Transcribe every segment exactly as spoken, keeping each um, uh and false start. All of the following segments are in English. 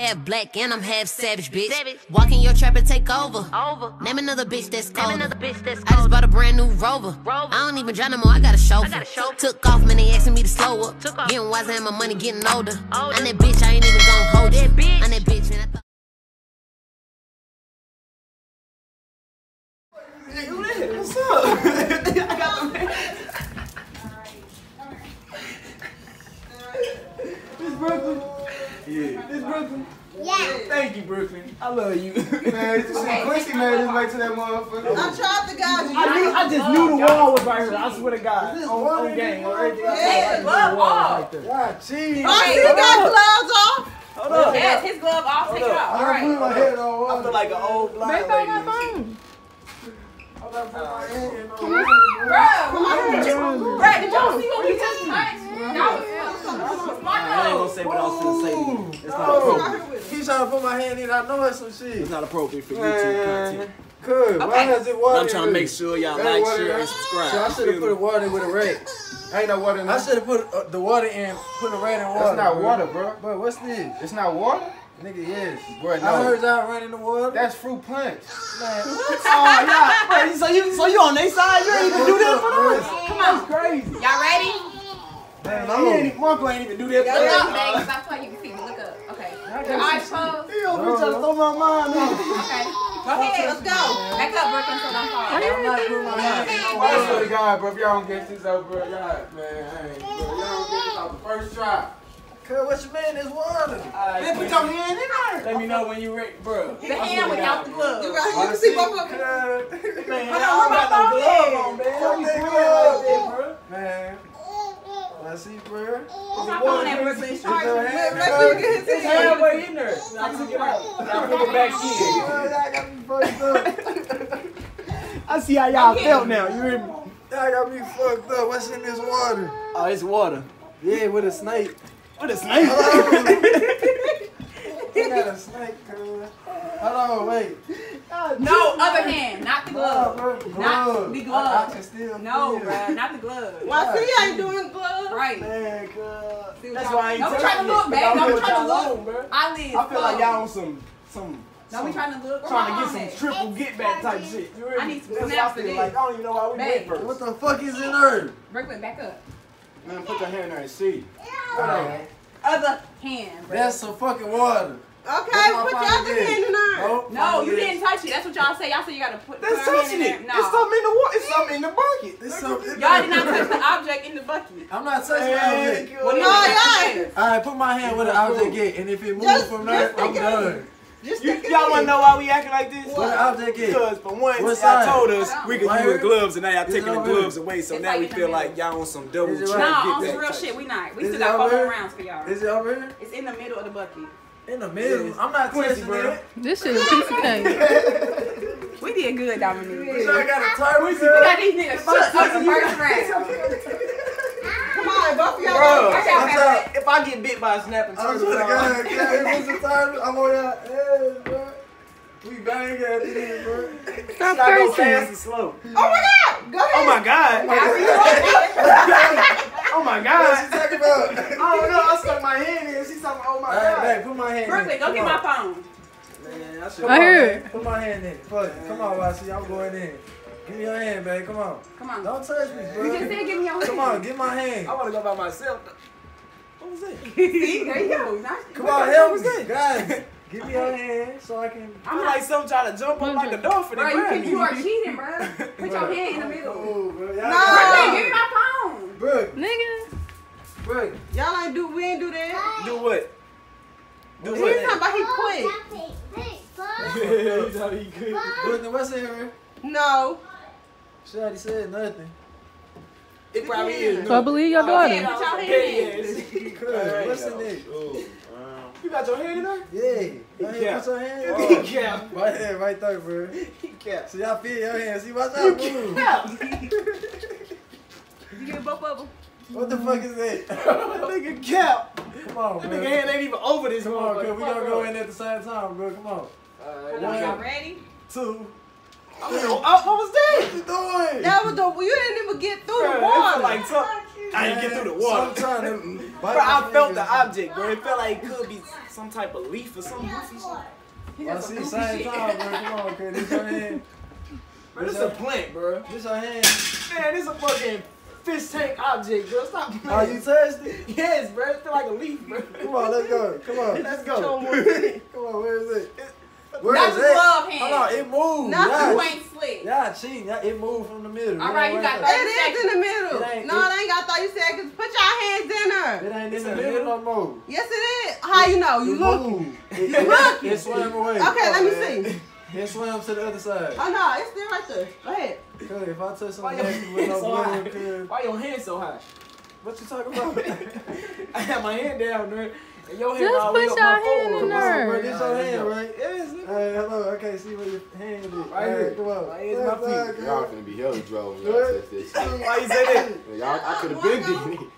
Half black and I'm half savage, bitch. Savage. Walk in your trap and take over. Over. Name another bitch that's cold. Name another bitch that's cold. I just bought a brand new Rover. Rover. I don't even drive no more. I got a chauffeur. I got a chauffeur. Took off, man. They asking me to slow up. Took off. Getting wiser and my money getting older. older. I'm that bitch. I ain't even gonna hold that you. Bitch. I'm that bitch. And I thought. Hey, what's up? I got the This Brooklyn. Yeah. This Brooklyn. Yeah. Thank you, Brooklyn. I love you. Man, this okay. Quincy made his way to that motherfucker. I tried to guide you. I, knew, I just knew the wall was right here. I swear to God. This is on, on game. On everything. Yeah, the glove off. God, jeez. Oh, he got gloves off. Hold up. Yes, his glove off. Take it off. All right. I put my head on. I feel like an old blind lady. Baby, my phone. I'm not putting my head in. Bro, bro, did y'all see what we just touched? That was I ain't gonna say what I was gonna say. It's not appropriate. He's trying to put my hand in. I know it's some shit. It's not appropriate for YouTube content. Good. Why has it water? I'm trying to make sure y'all like, share, and subscribe. So I should have put the water with a rat. Ain't no water in there. I should have put uh, the water in, put a rat in water. That's not water, bro. Bro, what's this? It's not water? Nigga, yes. Bro, no. I heard y'all running the water. That's fruit punch. Man. Oh, yeah. Bro, so you, so you on their side? You ain't even do that for us? Come on. That's crazy. Y'all ready? Man, no. He ain't, Marco ain't even do that for us. Look up, Meg. Stop talking. You can see me. Look up. Okay. Your eyes closed. He over here trying to throw my mind in. Okay. Go ahead. Let's go. Back up, Brooklyn, so don't fall. I'm not putting my hand in no water. I swear to God, bro, if y'all don't get this out, bro, y'all, man, I ain't, bro, y'all don't get this out the first try. Cuz, what you mean, this water? Right, man, put your hand in there. Let me know when you ready, bro. The hand without the glove. You right. You can see both of them. Man, I don't got no glove on, man. How you doing like that, bro? Man. I see, bro. What's my phone at, Brooklyn? Charge me. Make sure you get his It's hand. halfway in there. I took it out. I put it back in. Y'all got me fucked up. I see how y'all felt now. You hear me? Y'all got me fucked up. What's in this water? Oh, it's water. Yeah, with a snake. With a snake? You got a snake, cuz. Hold on, wait. No, other hand, not the glove. Nah, bro, Not the glove. I, I can still No, feel. bro, not the glove. Why see I ain't doing gloves? Right. Man, cuz. That's why I ain't Don't be touching trying to look, it, babe. I Don't be feel trying to y'all look. on, bro. Eyelids. I feel like y'all on some, some, Don't be trying to look. trying to Where get my some phone triple get back type shit. You hear I me? need some That's what snaps I feel for like. this. I don't even know why we Babe. went first. What the fuck is in there? at? Brooklyn, back up. Man, put your hand in there and see. Alright. Other hand, bro. That's some fucking water. Okay, That's my put your phone other is. hand in there. Oh, No, phone you is. didn't touch it. That's what y'all say. Y'all say you gotta put, put That's your hand touching in it. there. No. It's something in the water. It's something in the bucket. It's something. Y'all did not touch the object in the bucket. I'm not touching Hey, that. good. Well, No, y'all. y'all. Alright, put my hand where the object get, and if it moves Just- from there, just I'm stick it done. Just You, stick it y'all in. wanna know why we acting like this? Where the object get? Because for once, What y'all side? told us we could Right use here? gloves, and now y'all Is taking it the over here? gloves away. So It's now like we in the feel middle. like y'all on some double Is it check. right? Nah, get on back some real type shit, we not. We Is still it got four over more here? rounds for y'all. Is it over here? It's in the middle of the bucket. In the middle? Yes. I'm not Quincy, touching bro. it. This shit is a piece of cake. We did good, Dominique. So I got a turtle. We got these niggas shook up the first round. Come on, both of y'all. Bro, Watch I'm out, sorry. Pat. If I get bit by a snapping I'm turtle, sure to dog. God, if it's a turtle, I'm on y'all heads, bro. We bang at it, bro. Stop I go cursing. fast and slow. Oh my God! Go ahead. Oh my god! Oh my What god! you talking about? I don't know. I stuck my hand in. She's talking. Oh my Alright, god! babe, put my hand Brooklyn, in. go Come get on. my phone. Man, I should. Come I on, hear babe. it. Put my hand in. Fuck it. Come on, Washi. I'm going in. Give me your hand, babe. Come on. Come on. Don't touch me, bro. You just said give me your hand. Come on, get my hand. I want to go by myself. What was that? See, there you go. Nice. Come on, help me. Guys, give me your hand so I can. I feel like some trying to jump up like a dolphin Bro, and you, grab can, me. you are cheating, bro. Put your hand in the middle. Oh, bro. Y'all No. Brooklyn, give me my phone. Bro, Nigga. bro. Y'all ain't do. We ain't do that. Do what? Do He's what? talking about he quit. Yeah, he thought he could. Brooklyn, what's in here? No. Shawty said nothing. It probably is. So I believe your daughter. Yeah, put your hand in. Cuz, what's in there? You got your hand in there? Yeah. Go ahead, Yeah. put your hand He in. capped. Right there, right there, bro. He capped. So y'all feel your hand. See, watch out, move. You get both of them. What the fuck is that? That nigga cap. Come on, That bro. nigga hand ain't even over this Come on, cuz motherfucker. we gonna go in at the same time, bro. Come on. Alright, One. Y'all ready? Two. Oh, oh, what was that? What you doing? That was the. You didn't even get through Bruh, the it water. feel like some- I ain't get through the water. So I'm trying to. Bro, I felt the object, bro. It felt like it could be some type of leaf or some goofy shit. I see, same time, bro. Come on, cuz. This your hand. Bro, this is a plant, bro. This your hand. Man, this is a fucking fish tank object, bro. Stop playing. Oh, you touched it? Yes, bro. It feel like a leaf, bro. Come on, let's go. Come on. Let's go. Come on, where is it? Where Not is the it? glove hand. Hold on, it moved. Not Y'all- You ain't slick. Y'all cheating. Y'all- It moved from the middle. All right, you got It is in the middle. It ain't- No, it ain't got thirty seconds. Put your hands in there. It ain't It's in in the the middle no more. Yes, it is. How you know? You It looking? moved. It, it, looking. it swam away. Okay, let me man. see. It swam to the other side. Oh no, it's still right there. Go ahead. Cuz if I touch Why something your nasty with hands no so high? glove, cuz. Why your hands so high? What you talking about? I had my hand down there, and your hand Just all the way put up your my hand forearm. in Come on, there. bro. This your hand, right? Yes. Hey, hello. I can't see where your hand is. Right All here. Come on. Right here's my That's feet. good. Y'all finna be hella drove when y'all What? touch this shit. Why you say that? Y'all, I could have been doing it.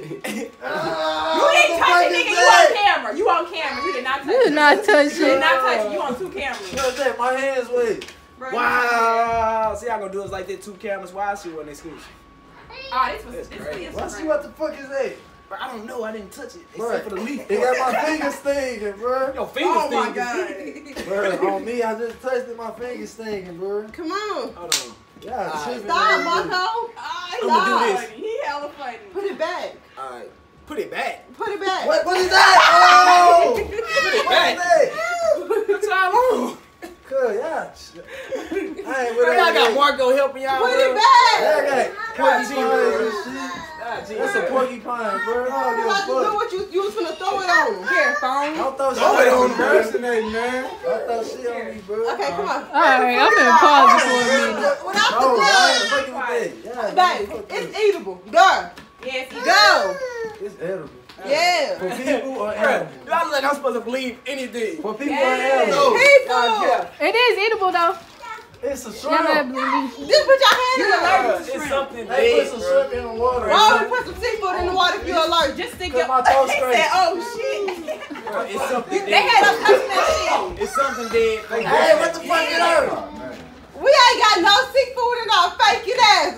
Ah, You didn't what touch the it, nigga. fuck is You that? on camera. You on camera. You did not touch You did it. not touch You did it. not touch it. You on two cameras. What's that? My hands wet. Bro, Wow. See, I gonna do us like that. Two cameras. Why I see one exclusive? Oh, this was That's this crazy. is Why see what the fuck is that? Bro, I don't know. I didn't touch it Bro, except for the leaf. it got my fingers stinging, bro. Your fingers Oh my stinging. god. Bro, on me, I just touched it. My fingers stinging, bro. Come on. Hold on. Yeah, Alright. tripping. Stop, man. Marco. Oh, I'ma do he this. funny. He hella funny. Put it back. All right. Put it back. Put it back. What, what is that? Oh! Put it What back. is that? What's y'all on? Cuz, yeah. I ain't with Bro, that. y'all got Marco helping y'all. Put bro. it back. Yeah, I got God, porcupines G, and shit. God, G. That's a porcupine, bro. I You don't give a got to do fuck. what you, you was finna throw it on. Here, phone. Don't throw shit Throw it at on me, the bro. impersonating, man. Don't throw shit on me, bro. Okay, come on. Alright, I'm gonna pause it for a minute. Without No, the I ain't glove. fucking with that. Yeah, Babe, fuck it's that. eatable. Go. Yes, he Go. It's edible. Yeah. For people or Bro, animals? y'all look like I'm supposed to believe anything. For people or Yes. animals? No. People. Y'all care. It is eatable though. It's a Y'all better shrimp. believe. Just put your hand in Bro, there. it's something They put big, some bro. shrimp in the water. Why would you put some seafood in the water if you're allergic? just stick Cause your. my toes He straight. said, "Oh shit." Bro, it's something They dead. had us touching that It's something dead. Hey, what the fuck is that? We ain't got no seafood in our faking ass.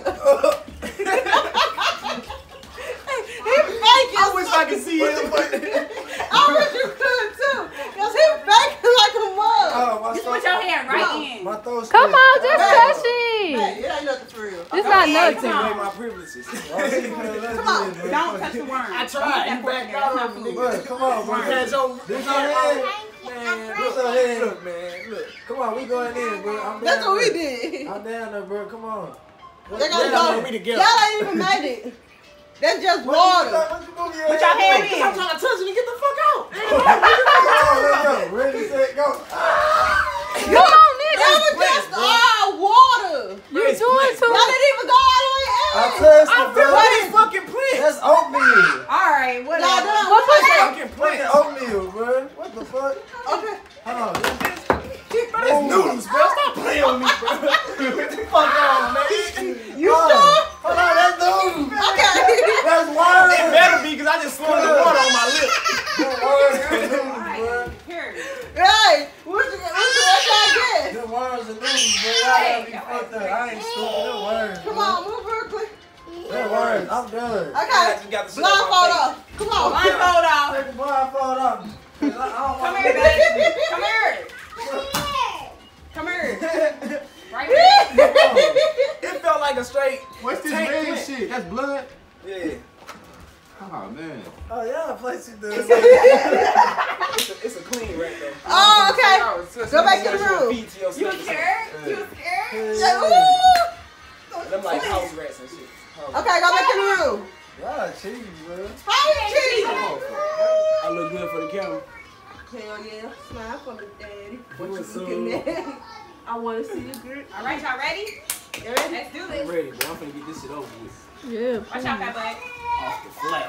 He faking. I wish I could see him. I wish you could too. Cause he faking like a mug. Oh, my shit. throat- Put your hand right in. My throat Come straight. on, just touch Hey, it. it ain't nothing for real. It's not I nothing. take away my privileges. Oh, see, man, let's Come on. do this, Don't man. touch the worm. I tried. You backed out on me. Bro, come on, bro. You had your, This you had your hand. man, This look, your hand. look, man, look. Come on, we going in, bro. I'm That's down what we there. did. I'm down there, bro. Come on. They gotta Yeah, go. we together. Y'all ain't even made it. That's just What water. you- what you moving your Put your hand? hand in. I'm trying to touch it and get the fuck out. Come on, let's go. Ready, set, go. Come on, That nigga. was just all water. You It's doing plant. too Y'all much. didn't even go all the way I in. touched I it, feel bro. like it's fucking plants. That's oatmeal. All right, Y'all whatever. done. What was that? Fucking Fucking plants. oatmeal, bro. What the fuck? Okay. Hold on. Bro, that's noodles, bro. Stop playing with me, bro. Get the fuck on, man. You Hold sure? on. Hold on, that's noodles. Okay. That's water. It better be because I just swung the water on my lip. That's water and noodles, bro. Here. Hey, what you, what you, what y'all get? Them worms and noodles, bro. Y'all got me fucked up. I ain't stupid. Them worms. Come bro. on, move real quick. Them worms. I'm done. Okay. You got the shit on my Blindfold face. off. Come on. Blindfold off. Take the blindfold off. 'Cause I, I don't Come want here, baby. Come here. Come here. Right here. It felt like a straight. What's this tank red plant. shit? That's blood? Yeah. Oh, man. Oh, y'all play too good. It's a, it's a clean rack, though. Oh, okay. Go back to the room. Feet to yourself. You scared? You scared? Yeah, ooh. Them like house rats and shit. House Okay, go back in the room. Y'all cheating, bro. How you cheating? I look good for the camera. Hell yeah. Smile for the daddy. What What's you looking up? at? I want to see you good. All right, y'all ready? You ready? Let's do I'm this. ready, bro. I'm finna get this shit over with. Yeah. Watch out, fat butt. Off the flat.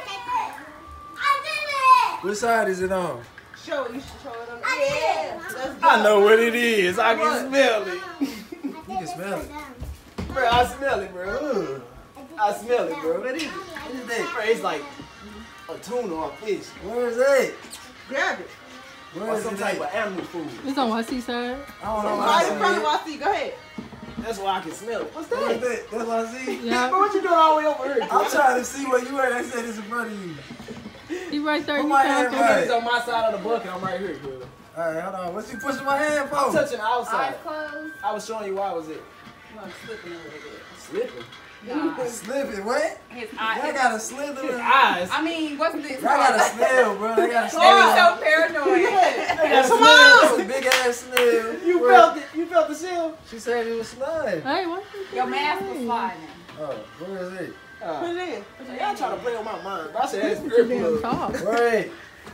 Which side is it on? Show it. You should show it on the Yeah. Let's go. I know what it is. I can smell it. You can smell it. Bro, I smell it, bro. Ugh. I smell it, bro. What is it? What is that? Bro, it's like a tuna or a fish. Where is it? Grab it. Where Or is some it? type at? of animal food. It's on my seaside. I don't know. Right Why in front of our seat. Go ahead. That's why I can smell it. What's What is that? that? That's what I see. Yeah. Bro, what you doing all the way over here? I'm trying to see where you at. I said it's in front of you. He right there. Put You my can't hand right. He's on my side of the bucket. I'm right here, girl. All right, hold on. What's you pushing my hand for? I'm touching the outside. Eyes closed. I was showing you why I was it. I'm slipping a little bit. Slipping. Nah. Slipping, what? His Y'all eyes. got a slither. His Y'all eyes. I mean, what's this? got a snail, bro. They got a They snail. be so paranoid. That's Come snail. on. Big ass snail. You Bro, felt it. You felt the seal. She said it was slime. Hey, what? Your mask was sliding. Oh, where is it? Uh, Put it in. y'all trying to play on my mind. I said that's Damn grip talk. Wait.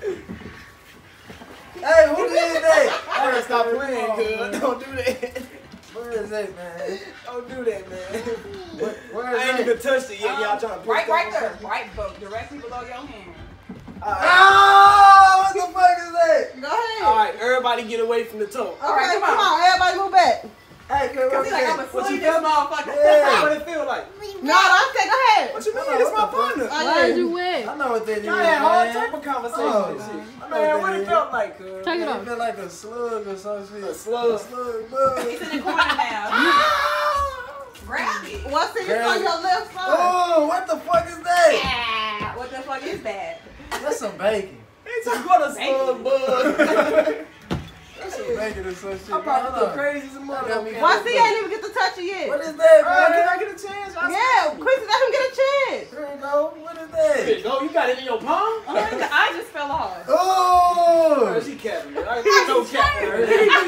Hey, who did that? I gotta stop playing, good. Don't do that. Where is it, man? Don't do that, man. Where, where I ain't is even it? touched it yet. Y'all trying to push Right, right that there. on me. Right, but directly below your hand. Oh, what the fuck is that? Go ahead. All right, everybody get away from the toe. Okay, All right, come, come on. Everybody move back. Hey, girl, Cause what he's is like, I'm that? gonna What you sleep this feel? motherfucker. Yeah. What it feel like? No, don't say go ahead. What you mean? I know It's what my the fuck. partner. Why is you wet? I know what that is, Y'all had hard man. type of conversation Oh, and man. shit. I know Man, what what that it is. felt like, cuz. Take it It off. feel like a slug or some shit. A slug. A slug bug. He's in the corner now. Grab it. What's in Grab on it. your left side? Oh, what the fuck is that? Ah, what the fuck is that? That's some bacon. It's a what a slug bug. That's some bacon or some shit. I'm about to Hold go on. crazy as a motherfucker. Why see ain't even get to touch it yet? What is that, Uh, can I man? get a chance? I Yeah, Quincy, let him get a chance. Here we go. What is There you that? go. You got it in your palm? I just fell off. Oh! She capping it. I I know capping her.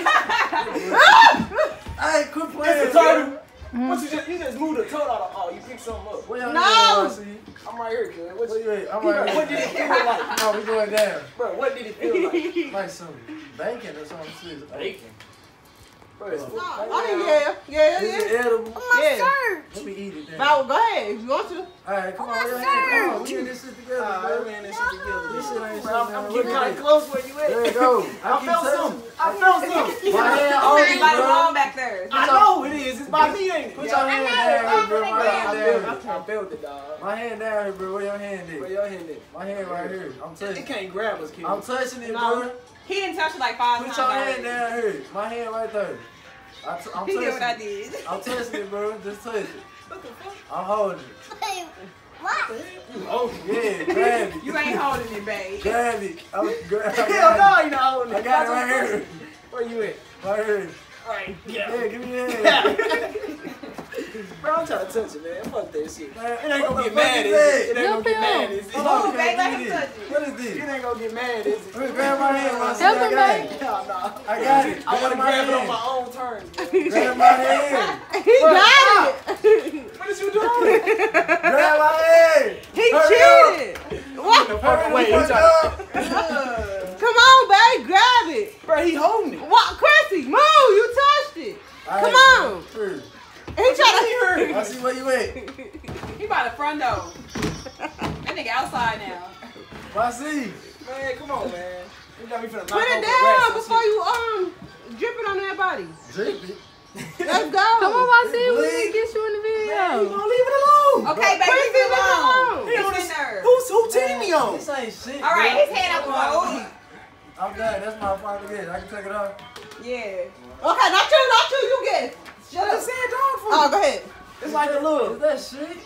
Hey, quit playing. It's a turtle. What you just you just moved the toe out of oh you picked something up. Where your No. hand at, see? I'm right here, kid. What Where you, you at? I'm Bro, right what here. did it feel like? No, we going down. Bro, what did it feel like? Like some bacon or some shit. Bacon. Bro, it's full. I mean, yeah, yeah, Is it yeah. edible? Yeah. Let me eat it then. Now, go ahead if you want to. Alright, come on, where your hand? Come on, we in this shit together, Ah, bro. man, this shit together. This shit ain't Bro, I'm, shit, I'm man. getting Look kind at of it. close where you at. There you go. I keep felt touching- something. I felt something. My hand Oh, on it's you, like a wall bro. back there. I know it is. It's by me, ain't it? Put your hand down here, bro. My Bro, I hand felt, down I, here. I felt it, dog. My hand down here, bro. Where your hand Where is? your hand at? My hand right here. I'm It touching. can't grab us, kid. I'm touching it, No. bro. He didn't touch it like five Put times your already. hand down here. My hand right there. I t I'm He did what I touching it. did. I'm touching it, bro. Just touch it. What the fuck? I'm holding it. You old. Yeah, grab it. You ain't holding it, babe. Grab it. I'm gra- I Hell got no, you not holding it. it. I got it right here. Where you at? Right here. Alright, Yeah, yeah. give me your hand. Bro, I'm trying to touch it, man. Fuck that shit. Man, It ain't what gonna the get fuck mad, is is that? it? It ain't gonna get mad, is it? Hold on, Oh, can babe, I let give him you touch this? it. What is It this? ain't gonna get mad, is it? Let me grab my hand. When I see Help I him, got babe. it. Hell no. I got it. I wanna Grab my grab it on hand. my own terms. man. Grab my hand. He got it. What is you doing? Grab my hand. He Hurry up. cheated. What? Hurry Wait, the you fuck trying up. Come on, babe, grab it. Bro, he holding it. What, Chrissy? Move! You touched it. All Come right, on. bro. Sure. He tried I see where you at. He by the front door. That nigga outside now. I see. Man, come on, man. You got me finna knock Put over it the down racks and before shit. you um drip it on everybody. Drip it. Let's go. Come on, I see It's we bleed. can get you in the Man, you video. gonna leave it alone. Okay, baby, Quincy, leave it leave it alone. alone. He on It's his, in there. who's, who team he on? This ain't shit. All right, bro. his hand up the road. I'm done. That's my final guess. I can take it off. Yeah. Okay, not you, not you. You get it. Shut I up. just said dog food. Oh, go ahead. It's like a Is little. that shit?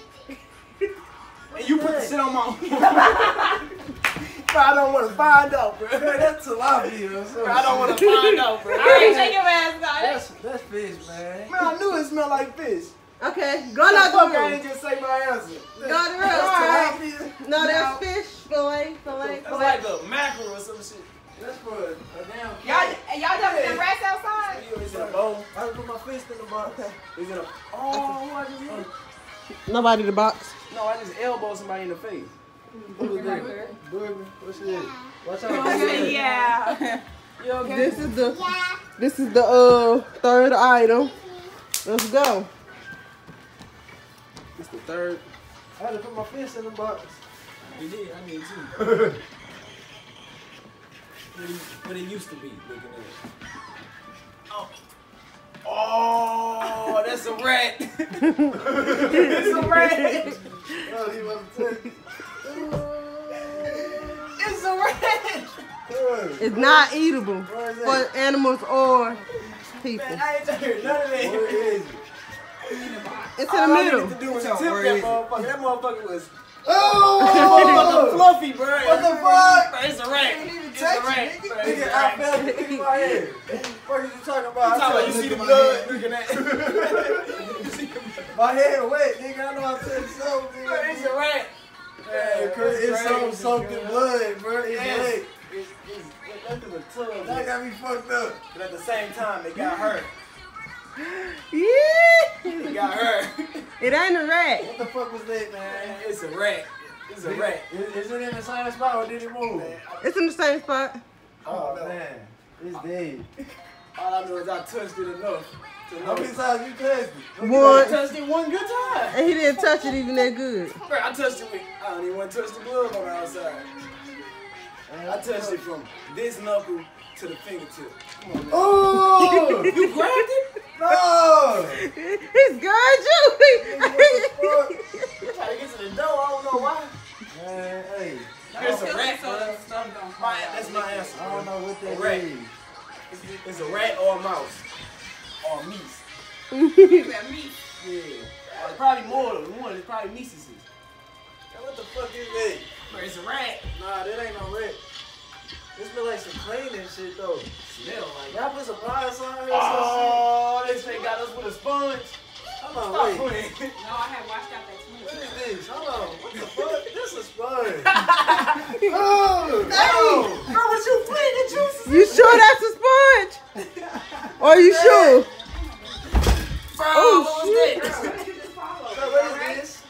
And you put the shit on my Bro, I don't want to find out, bro. Man, that's tilapia or something. Bro, I don't want to find out, bro. All right, shake your ass, guys. That's, that's fish, man. Man, I knew it smelled like fish. Okay, go Why the another fuck I room. ain't just say my answer? Go to the room. Tilapia. No, that's fish. Fillet, fillet, That's fillet. like a mackerel or some shit. That's for a damn Y'all, cat. y'all done with the rats outside? It's in a bowl. I put my fist in the box. It's in a. Oh, I just hit. Nobody in the box. No, I just elbowed somebody in the face. Who was that? Boogie. What's it? Watch out. Yeah. You okay? This is the this is the uh third item. Let's go. It's the third. I had to put my fist in the box. You did. I did too. What it, what it used to be. Looking at it. Oh. Oh, that's a rat. It's a rat. No, he wasn't touching. It's a rat. It's not eatable Where is it? for animals or people. Man, I ain't heard none of that. Where is it? It's All in I the needed middle. to do was Tell tip where that is it? motherfucker. That motherfucker was Oh, fluffy, bro. What the fuck? Bro, it's a rat. You ain't even It's touch a rat. it, Bro, nigga. it's a Nigga, I rat. felt it in my head. What are you talking about? You talking about you see the blood? Look at that. My head wet, nigga. I know I touched something. Bro, it's a rat. Hey, Chris, it's some soaked in blood, bro. It's Yes. wet. It's, it's, that's the tub. That got me fucked up. But at the same time, it got hurt. Yeah. It got hurt. It ain't a rat. What the fuck was that, man? It's a rat. It's a rat. Is, is it in the same spot or did it move? It's in the same spot. Oh, man. It's dead. All I know is I touched it enough. To How know. many times you touched it? I One. touched it one good time. And he didn't touch it even that good. Bro, I touched it with, I don't even want to touch the glove on the outside. I touched it from this knuckle to the fingertip. Come on, man. Oh! You grabbed it? No! He's good, you. What You try to get to the door, I don't know why. the fuck? Man, hey. It's a rat, so bro. the stuff don't My, that's my answer. I don't know what that A rat. is. It's, it's a rat or a mouse. Or a meese. That meat. Yeah. Or probably more than one. It's probably meeses. What the fuck is that? But it's a rat. Nah, that ain't no rat. This smell like some cleaning shit, though. Smell like Y'all put some pines on here or oh, this thing got us with a sponge. some shit? Hold Stop on, wait. playing. No, I had washed out that What smoothie. is this? Hold on. What the fuck? This is sponge. Oh! Oh! Bro, what you fling the juices? You sure that's a sponge? Or you sure? Bro, Oh, what was shit. that? You just followed. So what is this?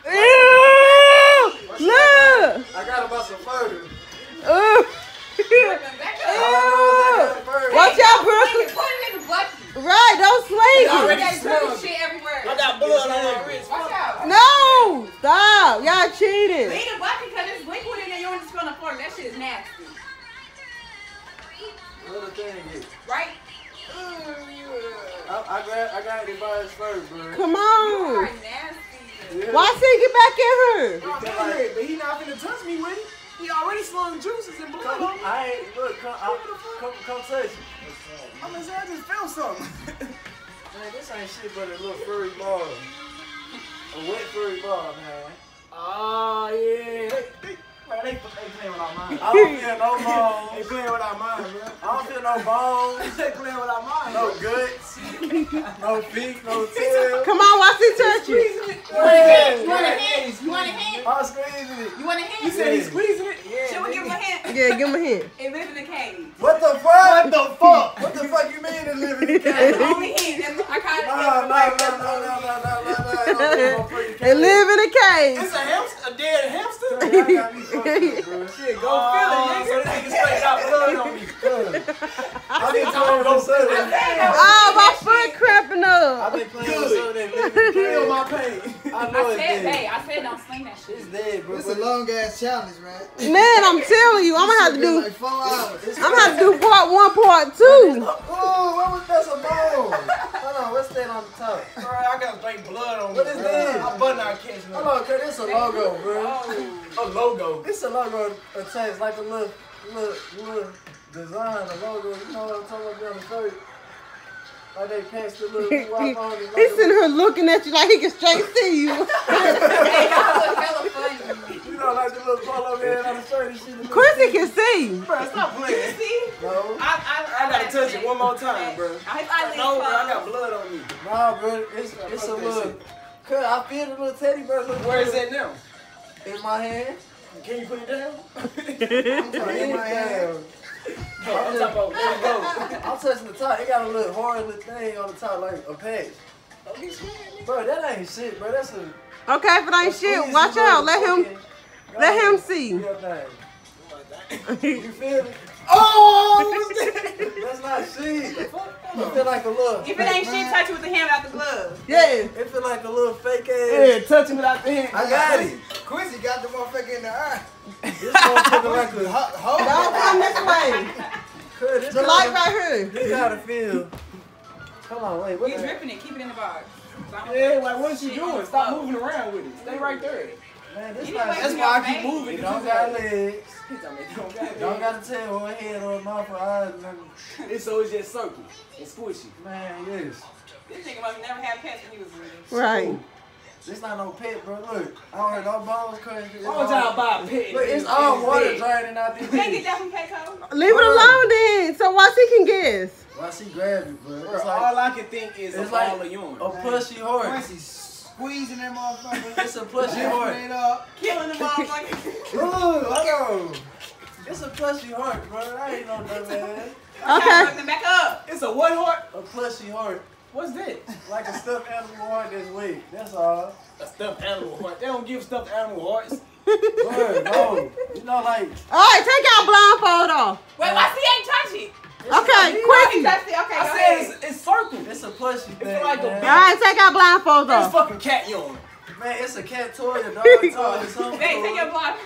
Ew! Look! I got about some further. Ew! Back Ew! up. Watch out, bro! Put it in the bucket. Right, don't swing Y'all it! ready? There's dirty shit everywhere. I got blood on my wrist. Watch out. No! Stop! Y'all cheating! Leave the bucket because there's liquid in there. You want to spill on the floor. That shit is nasty. What the thing is? Right? I, I got I got it by his first, bro. Come You are on! nasty. Why say get back at her? I'm in here, but he not finna touch me with it. He already slung juices and blood Come, on me. I ain't look. Come, I, come, come touch it. I'm gonna say I just felt something. Man, this ain't shit but a little furry ball, a wet furry ball, man. Oh yeah. They, they, man, they, they playing with our minds. I don't feel no They bones. playing with our minds, bro. I don't feel no bones, They playing with our minds. no guts, no feet, no tail. Come on, watch me touch you. You want a hint? You want a hint? You want a hint? I'm squeezing it. You want a You hint? said he's squeezing it? Should we give him a hint? Yeah, give him a hint. It lives in a cage. What the fuck? What the fuck? What the fuck you mean it live in the That's cage? the only hint. That's, I kind No, of no, no, no, no, no, no, no, no, no. It don't live on freaking They live in a cage. It's a hamster, a dead hamster? Y'all got me fucked up, bro. Shit, go feel it, nigga. So this nigga straight got blood on me. I've been playing with some of that. Oh, my foot cramping up. I've been playing with some of that living Feel cage. my pain. I know I it's said, dead. hey, I said don't sling that shit. It's dead, bro. It's a long ass challenge, man. Man, I'm telling you, I'm gonna have to Been do. like four hours. I'm gonna have to do part one, part two. Oh, what was that? Some bone. Hold on, what's that on the top? Bro, I got straight blood on me. What is bro. this? I butt not catching Hold up. on, cause it's a logo, bro. A logo. It's a logo attached, like a little, little, little design, a logo. You know what I'm talking about on the shirt? Like they patched the little wop on it. He's sitting here looking at you like he can straight see you. Hey, y'all look hella funny. You know, like the little polo man on the shirt and shit. Chrissy can see. Bro, stop playing. See? No, I, I, I gotta touch it one more time, bro. I, I, No, bro, I got blood on me. nah, bro. It's it's a Fuck that little. shit. Cause I feel the little teddy bear. Look Where is that now? in my hand. Can you put it down? In my hand. I'm talking about let it go. I'm touching the top. It got a little horn little thing on the top, like a patch. Bro, that ain't shit, bro. That's a. Okay, if it ain't shit, watch out. Let him, let him see. Real thing. You feel me? Oh! That's not shit. It feel like a little. if it ain't shit, touch it with the hand out the glove. Yeah. It feel like a little fake ass. Yeah, touch it without the hand. I got it. Quincy got the motherfucker in the eye. This motherfucker like a hot hole. Don't come this way. Cause this The gotta- light right here. This gotta feel. Hold on, wait. What He's the? ripping it. Keep it in the box. Yeah, like what is she doing? Stop moving around with it. Stay right there. Man, this You not. like That's to why I go keep back. moving. It don't got legs. He tell me it don't got Don't legs. gotta tell one head or mouth or eyes. Nothing. It's always just circle and squishy. Man, yes. This nigga must never have pets when he was little. Right. This not no pit, bro. Look, I don't hear no bones crashing. Why would y'all buy a pit? Look, it's all water draining out these You can't get bitches. that from Keiko. Leave it alone then. So why she can guess? Why she grabbed it, bro? Bro, It's all like I can think is it's a like ball of urine. a plushy horse. Quincy squeezing that motherfucker. It's a plushy Lifting horse. it up. Killing the motherfucker. Ooh, hold on. It's a plushy horse, bro. I ain't no dumb man. Okay. Fuck them back up. It's a what heart? A plushy horse. What's that? Like a stuffed animal heart this week. That's all. A stuffed animal heart. They don't give stuffed animal hearts. Bro, no. You know, like, All right, take your blindfold off. Wait, why she ain't touch it? Okay, He Quincy. touched it. Okay, I go said ahead. it's, it's circle. it's a plushy thing, It's like a man. big- All right, take your blindfolds It's off. fucking cat urine. Man, it's a cat toy, a dog toy, or something. Hey, take your blood.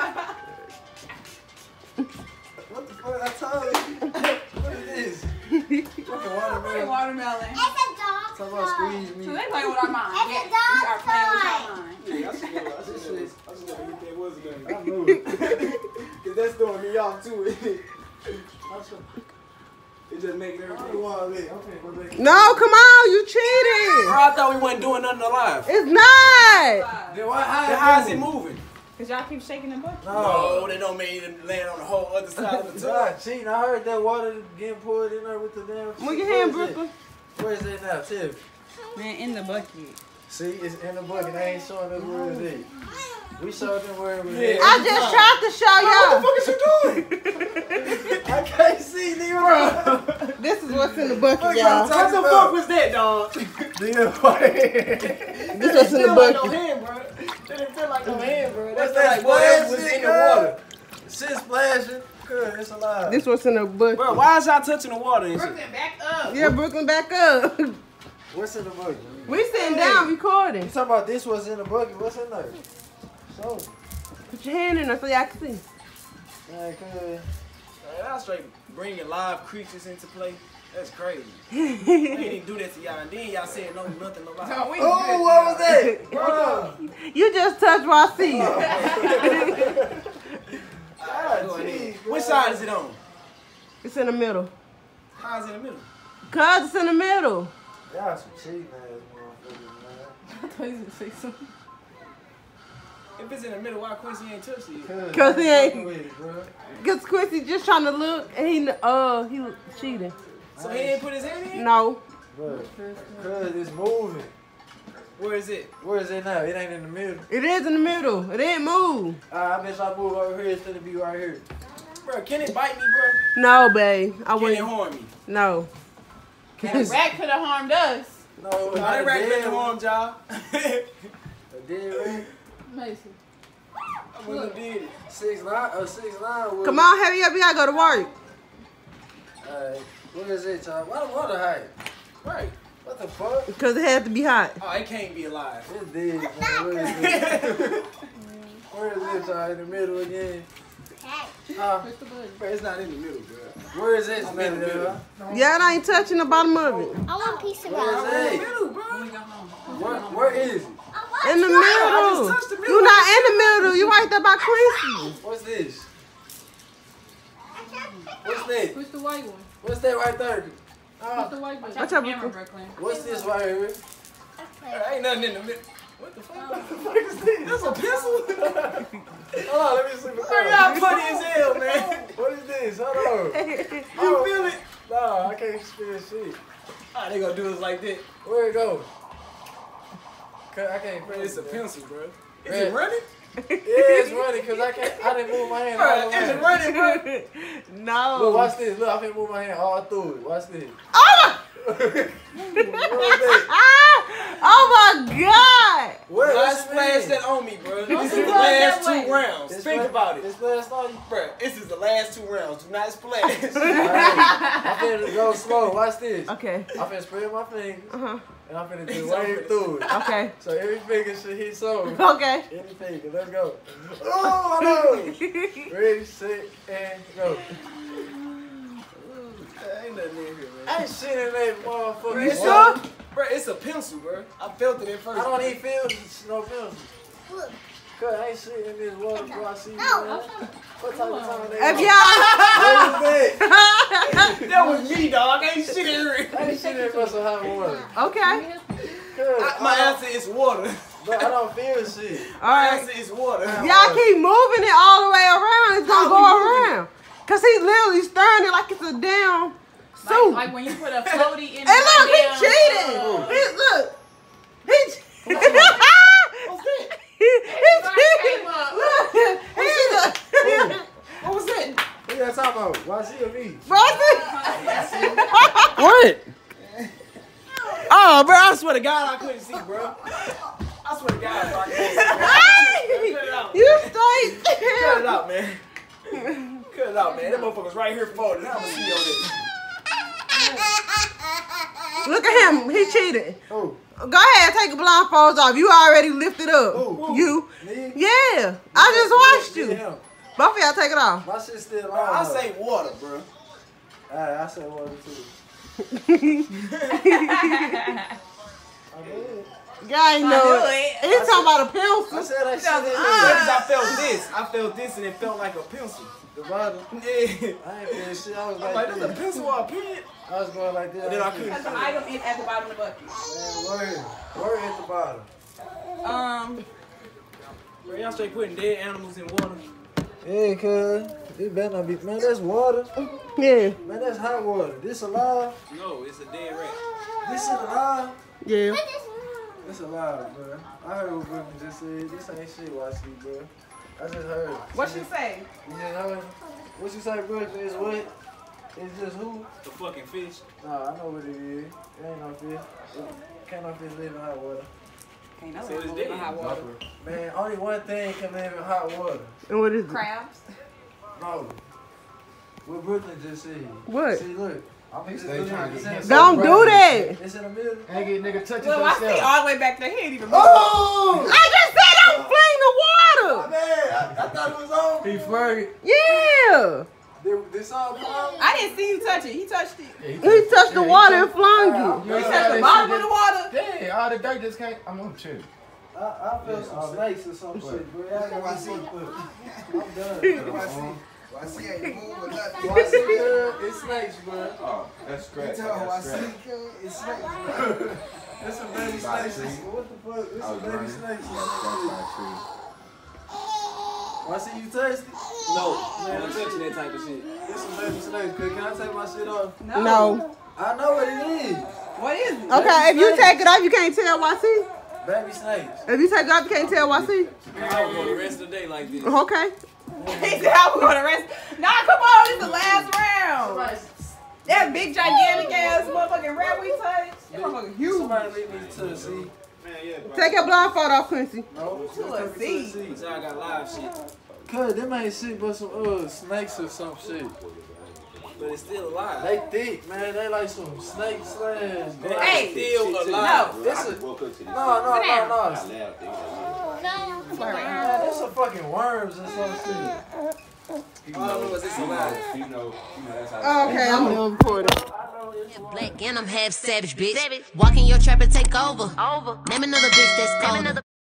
What the fuck? I told you. What is this? Fucking watermelon. Watermelon. Talk about squeeze me. So they playing with our mind. It's a Yes, dog we are playing with our toy. mind. Yeah, I should I should I should get that what's the name. I knew it. Cause that's throwing me off too. It just makes I everything. don't want to live. I'm finna go back. No, come on, you cheating. Bro, I thought we wasn't doing nothing alive. It's not. Then why, how, Then how is it moving? Cause y'all keep shaking the bucket. No, they don't mean it land on the whole other side of the It's tub. not cheating. I heard that water getting poured in there with the damn. Move your Where hand, is Brooklyn. it? Where is it now, Tiff? Man, in the bucket. See, it's in the bucket. They ain't showing us where it's at. We showed them where it was Yeah. at. I just tried to show y'all. What the fuck is you doing? I can't see, nigga. This is what's in the bucket, Look, y'all. What the fuck was that, dog? Nigga, This what's in the Feel like no bucket. hand, bro. That didn't feel like no hand, bro. What's That's that like whatever was splash in the shit, water. Shit splashing. Good, it's alive. This what's in the bucket. Bro, why is y'all touching the water and shit? Brooklyn, back up. Yeah, Brooklyn, back up. What's in the bucket? We sitting down recording. You talking about this was in the bucket? What's in there? So, Put your hand in there so y'all can see. man, cuz. Man, y'all straight bringing live creatures into play. That's crazy. We didn't even do that to y'all, and then y'all said no, nothing, no lie. No, we Oh, what was that? Bro. You just touched my seat. Ah, Go ahead. jeez, bro. Which side is it on? It's in the middle. How's it in the middle? Cuz it's in the middle. Y'all some cheating ass motherfuckers, man. If it's in the middle, why Quincy ain't touched it? Cuz, Cause he ain't- fucking with it, bro. Cause Quincy just trying to look and he uh he cheating. So he ain't put his hand in? No. Bro, cuz it's moving. Where is it? Where is it now? It ain't in the middle. It is in the middle. It didn't move. Ah, I bet y'all move over here. It's gonna be right here. Bro, can it bite me, bro? No, babe. I Can it wouldn't. harm me? No. The rat could have harmed us. No, No, not that a rat dead couldn't one. harm y'all. A dead rat. Mason. I wouldn't have did it. Six nine. Oh, six nine. would- Come on, hurry up. We gotta go to work. Alright, what is it, y'all? Why the water high? Right. What the fuck? Cause it had to be hot. Oh, it can't be alive. It's dead, man. Where is it? Where is it, y'all? In the middle again? Huh? Push the button. Bro, it's not in the middle, bro. Where is it, I'm in the man? middle. y'all? Yeah, it ain't touching the bottom of it. I want a piece of Where rock. is it? Middle, bro. When we go home. Where, where is it? In the I middle. just touched the middle. You not in the middle. You right there by Quincy. What's this? What's that? Push the white one. What's that right there? Push Uh, the white one. Watch What's out up, the camera, Brooklyn? Brooklyn. what's this right here? There ain't nothing in the middle. What the fuck? What the fuck is this? That's a pencil? Hold on, let me see the Bro, y'all funny as hell, man. What is this? Hold on. You feel it? No, I can't feel shit. Ah, they gonna do us like that. Where it go? Cause I can't Bro, feel it's a it. pencil, bro. Is Red. it running? Yeah, it's running because I can't. I didn't move my hand. Bro, all the is it way. running, bro? No. Look, watch this. Look, I can move my hand all through it. Watch this. Oh! What was that? Ah! Oh my God! What? I What's splashed that on me, bro. This is the do it last that two way. rounds. Think about it. It's last on you. Bro, this is the last two rounds. Do not splash. Alright, I'm finna go slow. Watch this. Okay. I'm finna spread my fingers Uh huh. and I'm finna just wave through it. Okay. So every finger should hit something. Okay. Any finger. Let's go. Oh, I know. Ready, set, and go. Ain't nothing in here, man. I ain't shit in that motherfucker. You sure? Bro, it's a pencil, bro. I felt it at first. I don't even feel no feelings. Look. Cause I ain't shit in this water before I see you. No. Man. What type of time they If on? y'all. What is that? That was me, dog. Ain't shit in here. I ain't shit in for some hot water. Okay. Cause I- My answer is water. But I don't feel shit. All right. It's water. Y'all keep moving it all the way around. It's gonna go around. Cause he literally stirring it like it's a damn soup. Like, like when you put a floaty in. Hey, look, he down, cheated. uh, He look. He cheated. What's that? He came cheated. up. Look. He What was that? What you talking about? Y C or me? What? Oh, bro, I swear to God I couldn't see, bro. I swear to God, bro, I couldn't see. Cut it out. You straight. Cut it out, man. Cut it out, man. That motherfucker's right here folded. I'm gonna see on this. Look at him. He cheated. Who? Go ahead, take the blindfolds off. You already lifted up. Who? You. Me? Yeah. I just watched Yeah, you. him. Both of y'all take it off. My shit still on. I though. say water, bro. Alright, I say water too. I did. Guy ain't I know knew it. it. He's talking about a I pencil. said that Sounds shit. Because I felt this. I felt this and it felt like a pencil. The bottom. Yeah. I ain't feel shit. I was I'm like, like, this a this. pencil or a pen? I was going like this. And then I couldn't. Because the item is at the bottom of the bucket. Man, word. Word at the bottom. Um, Bro, y'all straight putting dead animals in water. Yeah, cuz. It better not be. Man, that's water. Yeah. Man, that's hot water. This alive. No, it's a dead rat. This shit alive. Yeah. This alive, bro. I heard what Brooklyn just said. This ain't shit, Y C, bro. I just heard. what you say? You just heard? What you say, Brooklyn? Is what? It's just who? The fucking fish. Nah, I know what it is. It ain't no fish. It can't no fish live in hot water. Ain't no So it's so dead. hot water. Man, only one thing can live in hot water. And what is it? Crabs. No. What Brooklyn just said. What? See, look. I'm just They trying to it's get in- Don't do that. It's in the middle. Ain't get nigga touches Well, I see himself. all the way back there. He ain't even. Oh! I just said don't fling the My water. bad. I, I thought it was on. He flirted. Yeah. This, this all come on? I didn't see you touch it. He touched it. Yeah, He touched the yeah, he water touched- and flung Uh, you. You He ain't touched saw the that bottom shit of the water. that- Dang, all the dirt just came. I'm on chill. I, I felt some snakes or some shit, bro. Y'all got me fucked up. I'm done. I see ain't move or nothing. Y C, cuz, it's snakes, bro. Oh, that's You scratch. tell I That's see scratch. it's snakes, bro. It's some baby By a snakes. tree. What the fuck? It's I some was baby running. snakes. Scratch by a tree. Y C, you thirsty? No, man, I'm touching that type of shit. It's some baby snakes, cuz. Can I take my shit off? No. I know what it is. What is it? Okay, if you take it off, you can't tell Y C. Baby snakes. If you take it off, you can't tell Y C. I would go the rest of the day like this. Okay. He said I was going to rest. Nah, come on. This is the last round. That big gigantic ass motherfucking rat we touched. That motherfucking huge. Somebody leave me to a C. Man, yeah, bro. Take your blindfold off, Quincy. No, To a just C. take me to So I got live shit. Cuz, them ain't shit but some uh, snakes or some shit. But it's still alive. They thick, man. They like some snake slash. They Hey. still No. alive. It's a, no, no, Sit down. no, no. Man, it's some fucking worms or some shit. All I know is it's alive. You know, you know that's how. Okay, I'm gonna record it. Black and I'm half savage, bitch. Walk in your trap and take over. Over. Name another bitch that's cold.